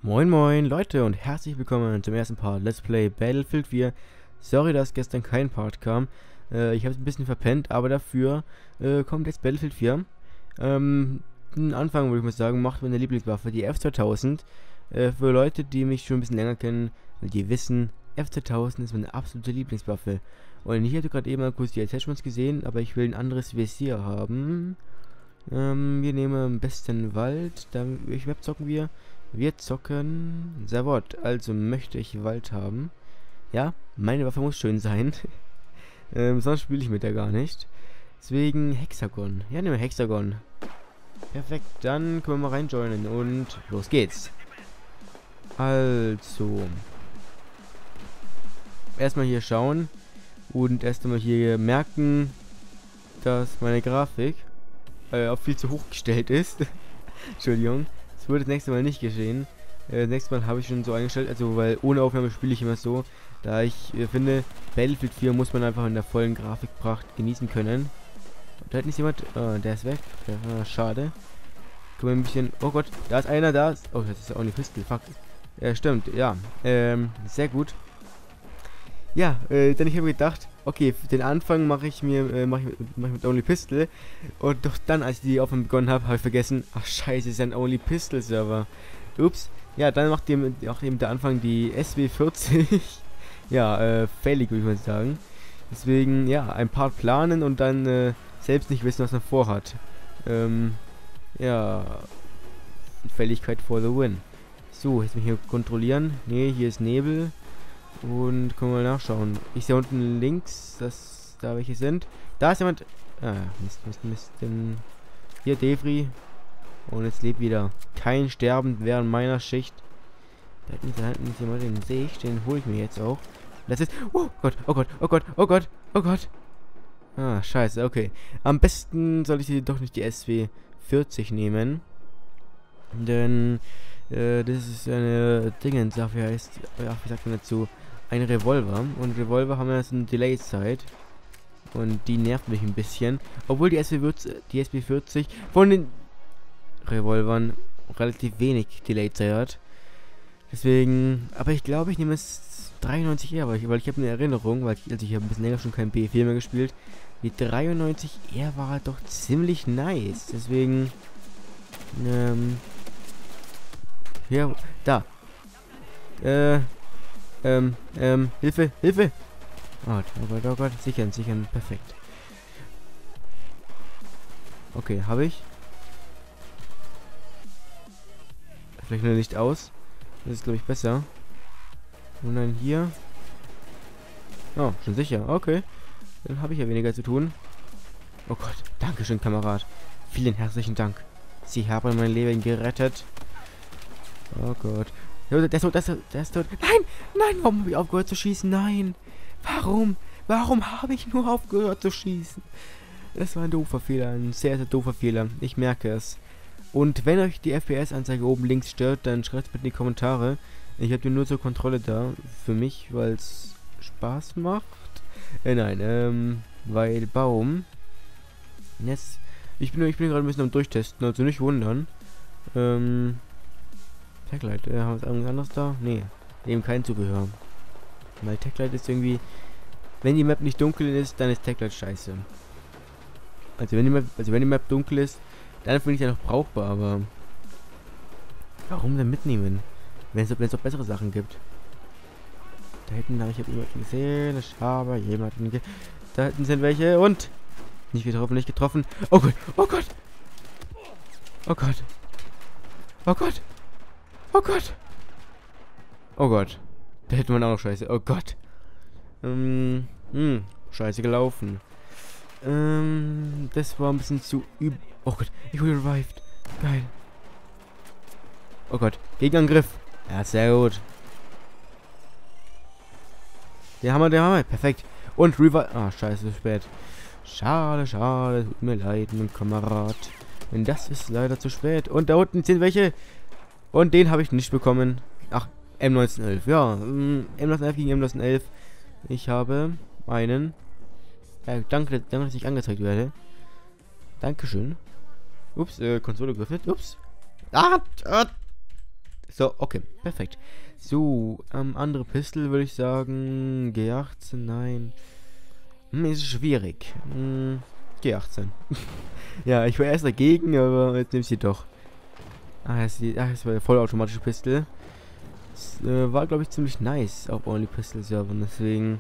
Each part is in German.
Moin moin Leute und herzlich willkommen zum ersten Part Let's Play Battlefield 4. Sorry, dass gestern kein Part kam. Ich habe es ein bisschen verpennt, aber dafür kommt jetzt Battlefield 4. Den Anfang würde ich mal sagen, macht meine Lieblingswaffe, die F2000. Für Leute, die mich schon ein bisschen länger kennen, die wissen, F2000 ist meine absolute Lieblingswaffe. Und ich hatte gerade eben mal kurz die Attachments gesehen, aber ich will ein anderes Visier haben. Wir nehmen am besten Wald, welche Map zocken wir? Wir zocken Savot, also möchte ich Wald haben. Ja, meine Waffe muss schön sein. Sonst spiele ich mit der gar nicht. Deswegen Hexagon. Ja, nehmen wir Hexagon. Perfekt, dann können wir mal reinjoinen und los geht's. Also. Erstmal hier schauen und erstmal hier merken, dass meine Grafik auf viel zu hoch gestellt ist. Entschuldigung. Das wird das nächste Mal nicht geschehen. Das nächste Mal habe ich schon so eingestellt, also weil ohne Aufnahme spiele ich immer so, da ich finde, Battlefield 4 muss man einfach in der vollen Grafikpracht genießen können. Da hat nicht jemand, der ist weg, schade. Können wir ein bisschen, oh Gott, da ist einer, da ist, oh, das ist ja auch eine Pistole, fuck. Stimmt, ja, sehr gut. Ja, denn ich habe gedacht, okay, den Anfang mache ich mit Only Pistol. Und doch dann, als ich die Aufnahme begonnen habe ich vergessen, ach scheiße, ist ja ein Only Pistol Server. Ups. Ja, dann macht auch eben der Anfang die SW40. Ja, fällig, würde ich mal sagen. Deswegen, ja, ein Part planen und dann selbst nicht wissen, was man vorhat. Ja, Fälligkeit for the win. So, jetzt mal hier kontrollieren. Ne, hier ist Nebel. Und können wir mal nachschauen. Ich sehe unten links, dass da welche sind. Da ist jemand. Ah, Mist. Denn hier Devri. Und jetzt lebt wieder. Kein Sterben während meiner Schicht. Da hinten ist jemand, den sehe ich. Den hole ich mir jetzt auch. Das ist. Oh Gott. Ah, scheiße, okay. Am besten soll ich doch nicht die SW40 nehmen. Denn das ist eine Dingensache, heißt. Ach, wie sagt man dazu? Ein Revolver. Und Revolver haben ja jetzt eine Delay-Zeit. Und die nervt mich ein bisschen. Obwohl die SB40 von den Revolvern relativ wenig Delay-Zeit hat. Deswegen, aber ich glaube, ich nehme es 93 eher, weil ich habe eine Erinnerung, also ich habe ein bisschen länger schon kein B4 mehr gespielt. Die 93 eher war halt doch ziemlich nice. Deswegen, ja, da. Hilfe! Oh Gott, sichern, perfekt. Okay, habe ich. Vielleicht nur Licht aus. Das ist, glaube ich, besser. Und dann hier. Oh, schon sicher. Okay. Dann habe ich ja weniger zu tun. Oh Gott, Dankeschön, Kamerad. Vielen herzlichen Dank. Sie haben mein Leben gerettet. Oh Gott. Der ist tot. Nein, warum habe ich aufgehört zu schießen? Nein. Warum habe ich nur aufgehört zu schießen? Das war ein doofer Fehler, ein sehr, sehr doofer Fehler. Ich merke es. Und wenn euch die FPS-Anzeige oben links stört, dann schreibt es bitte in die Kommentare. Ich habe die nur zur Kontrolle da. Für mich, weil es Spaß macht. Weil Baum. Jetzt. Ich bin gerade ein bisschen am Durchtesten, also nicht wundern. Techlight, haben wir irgendwas anderes da? Nee, eben kein Zubehör. Weil Techlight ist irgendwie, wenn die Map nicht dunkel ist, dann ist Techlight scheiße. Also wenn die Map dunkel ist, dann finde ich ja noch brauchbar, aber warum denn mitnehmen? Wenn es doch bessere Sachen gibt. Da hinten habe ich jemanden gesehen, ich habe jemanden da hinten sind welche und nicht getroffen. Oh Gott. Da hätte man auch noch scheiße. Oh Gott. Scheiße gelaufen. Das war ein bisschen zu üb. Oh Gott, ich wurde revived. Geil. Oh Gott, Gegenangriff. Ja, sehr gut. Der Hammer. Perfekt. Und Revive. Ah, scheiße, zu spät. Schade. Tut mir leid, mein Kamerad. Denn das ist leider zu spät. Und da unten sind welche. Und den habe ich nicht bekommen. Ach, M1911. Ja, M1911 gegen M1911. Ich habe einen. Danke, dass ich angezeigt werde. Dankeschön. Ups, Konsole geöffnet. Ups. So, okay, perfekt. So, andere Pistol würde ich sagen. G18, nein. Ist schwierig. G18. Ja, ich war erst dagegen, aber jetzt nimm sie doch. Das war der vollautomatische Pistol. Das war, glaube ich, ziemlich nice auf Only Pistol Servern, deswegen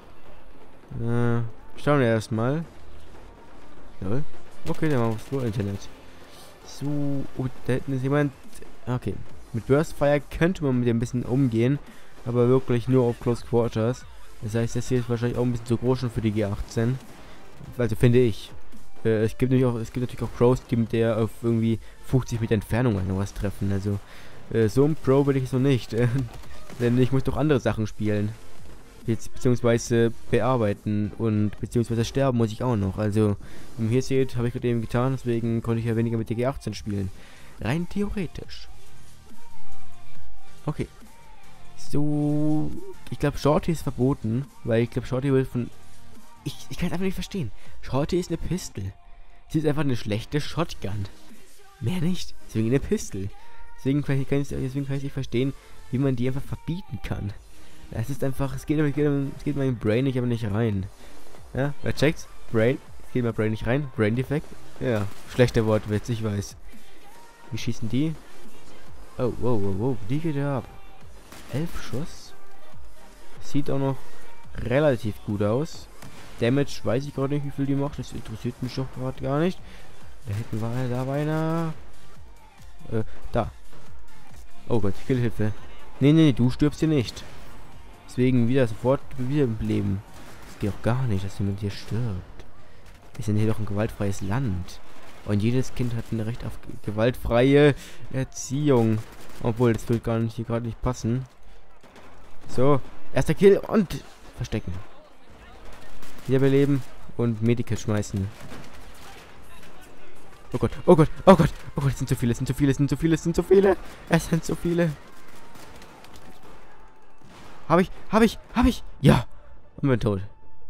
schauen wir erstmal. Jawohl. Okay, dann machen wir es nur Internet. So, da hinten ist jemand. Okay. Mit Burstfire könnte man mit dem ein bisschen umgehen, aber wirklich nur auf Close Quarters. Das heißt, das hier ist wahrscheinlich auch ein bisschen zu groß schon für die G18. Also finde ich. Es gibt natürlich auch Pros, die mit der auf irgendwie 50 Meter Entfernung noch was treffen. Also so ein Pro will ich so nicht. Denn ich muss doch andere Sachen spielen. Beziehungsweise bearbeiten und beziehungsweise sterben muss ich auch noch. Also, wie ihr hier seht, habe ich gerade eben getan, deswegen konnte ich ja weniger mit der G18 spielen. Rein theoretisch. Okay. So, ich glaube Shorty ist verboten, weil ich glaube Shorty wird von... Ich kann es einfach nicht verstehen. Shorty ist eine Pistol. Sie ist einfach eine schlechte Shotgun. Mehr nicht. Deswegen eine Pistol. Deswegen kann ich nicht verstehen, wie man die einfach verbieten kann. Es ist einfach, es geht mein Brain nicht aber nicht rein. Ja, wer checkt's? Brain, es geht mein Brain nicht rein. Brain Defekt. Ja, schlechter Wortwitz, ich weiß. Wie schießen die? Oh, wow, die geht ja ab. 11 Schuss. Sieht auch noch relativ gut aus. Damage weiß ich gerade nicht, wie viel die macht. Das interessiert mich doch gerade gar nicht. Da war einer. Da. Oh Gott, Killhilfe. Nee, du stirbst hier nicht. Deswegen sofort wieder im Leben. Das geht auch gar nicht, dass jemand hier stirbt. Wir sind hier doch ein gewaltfreies Land. Und jedes Kind hat ein Recht auf gewaltfreie Erziehung. Obwohl, das wird hier gerade nicht passen. So, erster Kill und verstecken. Wiederbeleben und Medikit schmeißen. Oh Gott, es sind zu viele. Es sind zu viele. Hab ich. Ja. Und bin tot.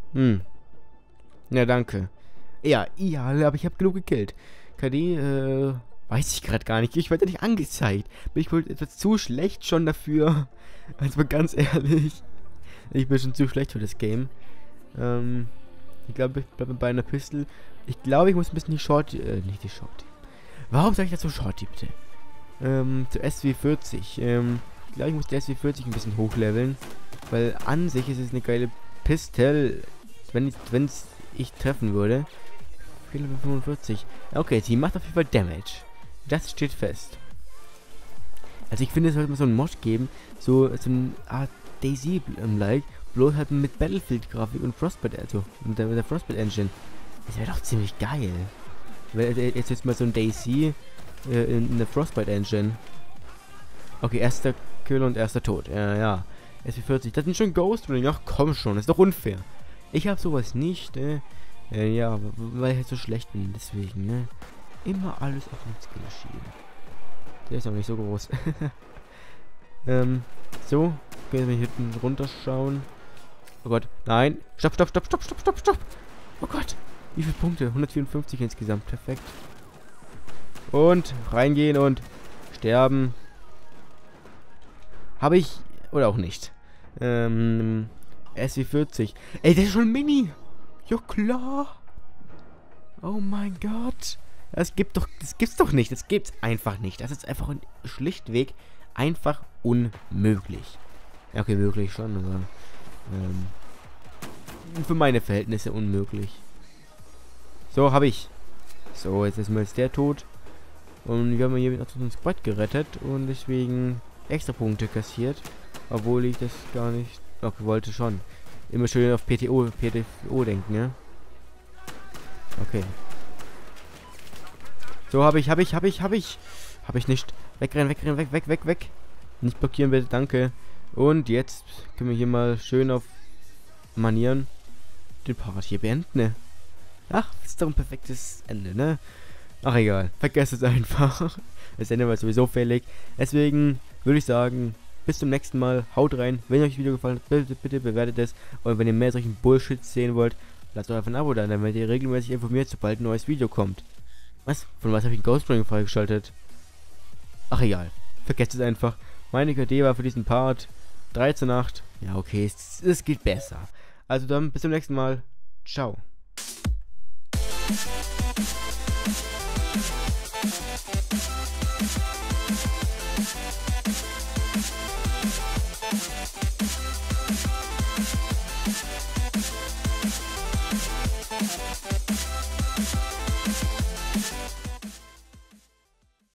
Ja, danke. Ja, aber ich habe genug gekillt. KD, weiß ich gerade gar nicht. Ich werde nicht angezeigt. Bin ich wohl etwas zu schlecht schon dafür. Also ganz ehrlich. Ich bin schon zu schlecht für das Game. Ich glaube, ich bleibe bei einer Pistol. Ich glaube, ich muss ein bisschen nicht die Shorty. Warum sage ich dazu Shorty, bitte? Zu SW40. Ich glaube, ich muss die SW40 ein bisschen hochleveln. Weil an sich ist es eine geile Pistol. Wenn ich treffen würde. 45. Okay, sie macht auf jeden Fall Damage. Das steht fest. Also ich finde, es sollte mal so einen Mod geben. So eine Art Daisy-like. Bloß halt mit Battlefield-Grafik und Frostbite, also mit der Frostbite-Engine. Das wäre doch ziemlich geil. Jetzt mal so ein Daisy in der Frostbite-Engine. Okay, erster Kill und erster Tod. Ja. SW40. Das sind schon Ghost Running. Ach komm schon, das ist doch unfair. Ich habe sowas nicht, ja, weil ich halt so schlecht bin, deswegen, ne. Immer alles auf den Skill schieben. Der ist auch nicht so groß. So. Können wir hier hinten runterschauen. Oh Gott, nein. Stopp. Oh Gott. Wie viele Punkte? 154 insgesamt. Perfekt. Und reingehen und sterben. Habe ich. Oder auch nicht. SW40. Ey, der ist schon Mini. Ja klar. Oh mein Gott. Das gibt's doch nicht. Das gibt's einfach nicht. Das ist einfach schlichtweg einfach unmöglich. Ja, okay, möglich schon, aber für meine Verhältnisse unmöglich. So, habe ich. So, jetzt ist mal der tot. Und wir haben hier noch so ein Squad gerettet und deswegen extra Punkte kassiert. Obwohl ich das gar nicht wollte schon. Immer schön auf PTO denken, ja? Okay. So, habe ich. Habe ich nicht. Wegrennen, weg. Nicht blockieren bitte, danke. Und jetzt können wir hier mal schön auf Manieren den Part hier beenden, ne? Ach, ist doch ein perfektes Ende, ne? Ach, egal. Vergesst es einfach. Das Ende war sowieso fällig. Deswegen würde ich sagen, bis zum nächsten Mal. Haut rein. Wenn euch das Video gefallen hat, bitte bewertet es. Und wenn ihr mehr solchen Bullshit sehen wollt, lasst doch einfach ein Abo da, dann werdet ihr regelmäßig informiert, sobald ein neues Video kommt. Was? Von was habe ich ein Ghost Running freigeschaltet? Ach, egal. Vergesst es einfach. Meine KD war für diesen Part 3:8. Ja, okay, es geht besser. Also dann bis zum nächsten Mal. Ciao.